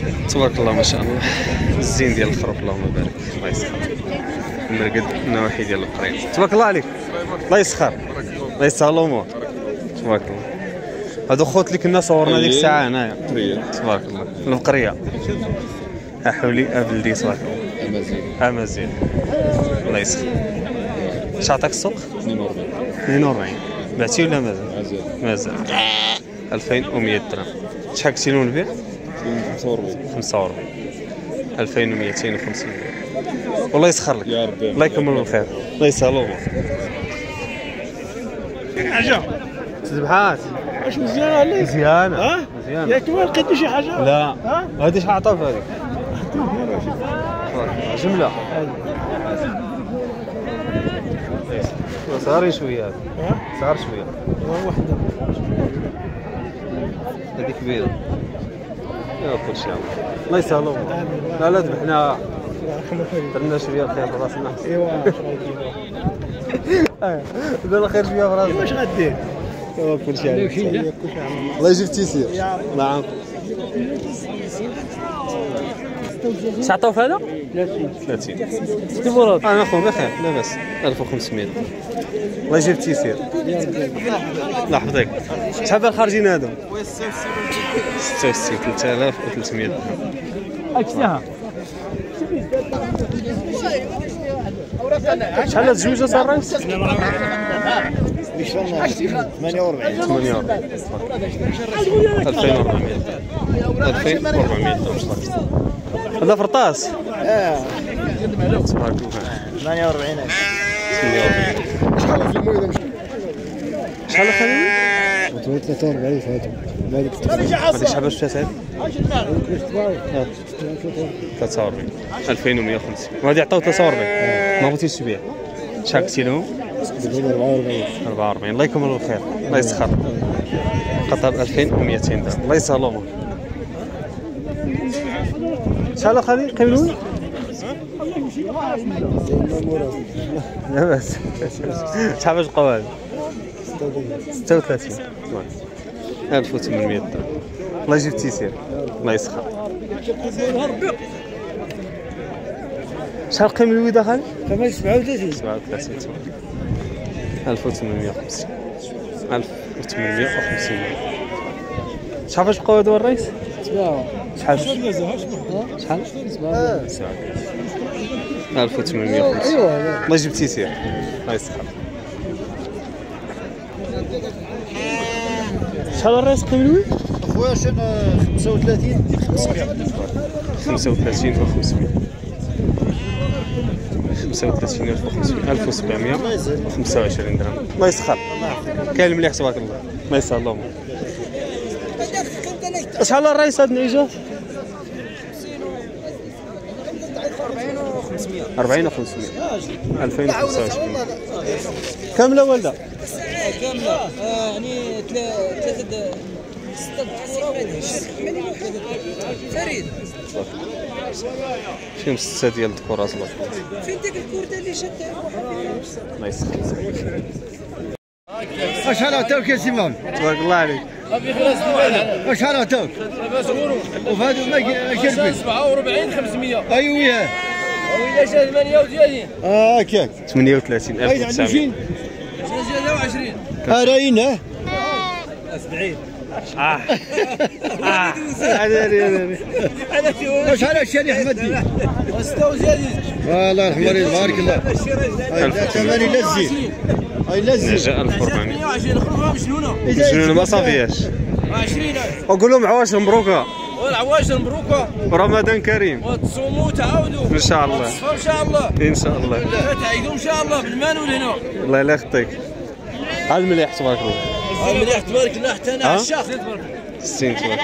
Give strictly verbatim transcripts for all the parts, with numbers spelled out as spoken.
تبارك الله ما شاء الله. الزين ديال الخروف اللهم بارك. الله يسخر المرقد النواحي ديال القرية. تبارك الله عليك. الله يسخر الله يسهل الامور. تبارك الله. هادو خوت اللي كنا صورنا ديك الساعه هنايا. تبارك الله في البقريه. احولي ابلدي تبارك الله. امازيغ امازيغ الله يسخر. اش عطاك السوق؟ اثنين وأربعين اثنين وأربعين. بعتي ولا مازال؟ مازال مازال. ألفين ومية درهم. شحال كنتي نون نبيع؟ خمسة وأربعين خمسة وأربعين. ألفين ومئتين وخمسين. والله يسخر لك يا ربي. الله يكمل بالخير. الله يسهل الامور. حاجه تذبحات واش مزيانه عليك؟ مزيانه ها مزيانه. ياك ما لقيتي شي حاجه؟ لا ها هذه شحال عطاو في هذيك؟ جمله صغارين شويه. هذه صغار شويه. وحده هذه كبيره. يا كلشي الله يسهل الامور. لا لا ذبحنا درنا شويه الخير في راسنا. ايوا درنا خير شويه في راسنا. واش غدير؟ كلشي عليك. الله يجيب التيسير. الله يعاونك. اش عطاو في هذا؟ ثلاثين ثلاثين. ستي مراد انا اخو بخير لا باس. ألف وخمسمية. الله يجيب التيسير. الله يحفظك. شحال بال خارجين هادو؟ ستة وستين ثلاثة آلاف وثلاثمية درهم. اكسها شحال هاد الجوج صار الرئيس؟ ثمانية وأربعين ثمانية وأربعين. ألفين وأربعمية. ألفين وأربعمية درهم. هذا فرطاس؟ اه تبارك الله. ثمانية وأربعين. ثمانية وأربعين. شحال في المويه؟ شحال خلوي؟ ثلاثة وأربعين فاتوا. هذه شحال باش فات هذه؟ ثلاثة وأربعين. ألفين ومئة وخمسين. وهذه عطاو ثلاثة وأربعين. ما بغيتيش تبيع. شحال قلتي لهم؟ أربعة وأربعين. أربعة وأربعين. الله يكمل بالخير. الله يسخر. قطر ألفين ومئتين درهم. الله يسهل الامور. شحال اخالي قيملوني؟ لا باس. شحال باش بقاو هادو؟ ستة وثلاثين. ألف وثمانمية درهم. الله يجيب التيسير. الله يسخر. شحال قيم الويضه خالي؟ كمان سبعة وثلاثين. سبعة وثلاثين. ألف وثمانمية وخمسين. ألف وثمانمية وخمسين. شحال باش بقاو هادو الرئيس؟ سبعة. شحال؟ شحال؟ سبعة. سبعة. ألف وثمانمية وخمسين. ايوا الله يجيب التيسير. الله يسخر. شحال الرئيس قيم الويض؟ اخويا شنو خمسة وثلاثين خمسمية. خمسة وثلاثين وخمسمية. خمسة وثلاثين ألف وخمسمية. ألف وسبعمية وخمسة وعشرين درهم. الله يسخر. كاين مليح تبارك الله. الله يسهل الامور. شحال الرئيس هاد النعيجات؟ أربعين وخمسمية. ألفين وخمسة وعشرين. كاملة ولا؟ كاملة يعني ثلاثة ستة فريد. فيهم ستة ديال الكرات. الله فين ديك الكردة اللي شدها؟ الله يسخر. شحال عطاوك يا سيمان؟ تبارك الله عليك. شحال عطاوك؟ وفهادو ما كيربي سبعة وأربعين خمسمية. ايوا وياه وإلا جا ثمانية وثلاثين. اه هكاك ثمانية وثلاثين ألف وتسعمية. زيادة وعشرين. اه راين اه سبعين. اه اه شحال الشاري احمد؟ وستة وزيادين. الله يرحم والديك بارك الله. هذا ثمانية لزي اي لزي. نجا ألف وأربعمية. ثمانية وعشرين خذوها مشنونة. مجنون ما صافياش. عشرين ألف. وقول لهم عواش مبروكه والعواش مبروكة ورمضان كريم وتصوموا وتعاودوا ان شاء الله. وتصفوا ان شاء الله. ان شاء الله. تعيدوا ان شاء الله بالمان والهنا. الله لا يخطيك. هذا مليح تبارك الله. مليح تبارك الله. حتى انا عشاق. ستين تبارك.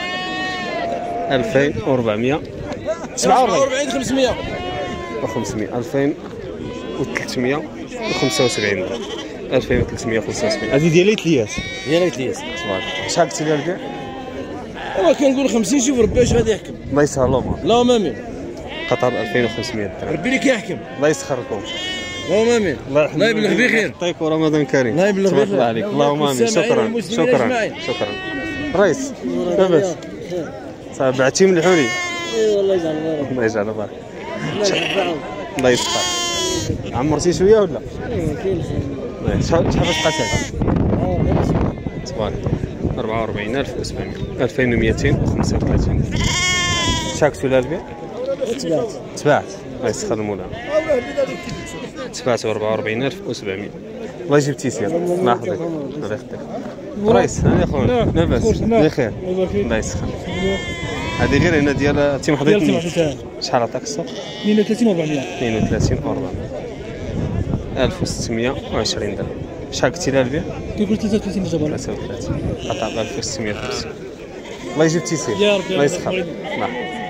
ألفين وأربعمية. سبعة وأربعين خمسمية. وخمسمية. ألفين وثلاثمية وخمسة وسبعين. ألفين وثلاثمية وخمسة وسبعين. هذه ديال تلياس. ديال تلياس. تبارك الله. شحال قلتي لي البيع؟ ايوا كنقول خمسين. شوف ربي واش غادي يحكم. الله يسهل الامور. اللهم امين. قطر ألفين وخمسمية درهم. ربي اللي كيحكم. الله يسخركم. اللهم امين. الله يبلغ بخير. يعطيك ورمضان كريم. الله يبلغ تبارك بخير. الله عليك. اللهم امين. شكرا شكرا شكرا. رئيس لاباس. صافي بعتي من الحوري. اي والله يجعل بارك. الله يجعل بارك. الله الله يسخر. عمرتي شويه ولا؟ ايوا كاين الله شحال شحال باش قتل؟ اه تبارك أربعة وأربعين ألف وسبعمية ألفين ومئتين وخمسة وثلاثين. شحال كنتو البيع؟ تبعت تباعت. الله يسخر المولى. تباعت أربعة وأربعين ألف وسبعمية. الله يجيب تيسير. الله يحفظك. الله يخليك. رئيس هاني خويا لاباس بخير. الله يسخر. هذه غير هنا ديال تيم حضيت. شحال عطاك السوق؟ اثنين وثلاثين وأربعمية. اثنين وثلاثين وأربعمية. ألف وستمية وعشرين درهم. شحال قلتي لها البيع؟ كيقول ثلاثة وثلاثين جبل. ثلاثة وثلاثين. قطع ب ألف وستمية وخمسين. الله يجيب تيسير. يا ربي الله يسخر. الله.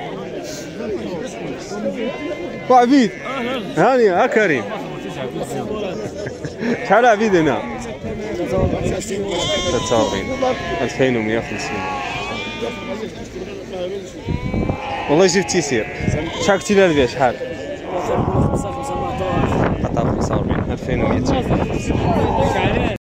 وعبيد. هاني ها كريم. شحال عبيد هنا؟ ثلاثة وأربعين. ألفين ومئة وخمسين. والله يجيب تيسير. شحال قلتي لها البيع شحال؟ قطع ب خمسة وأربعين. ألفين ومئتين.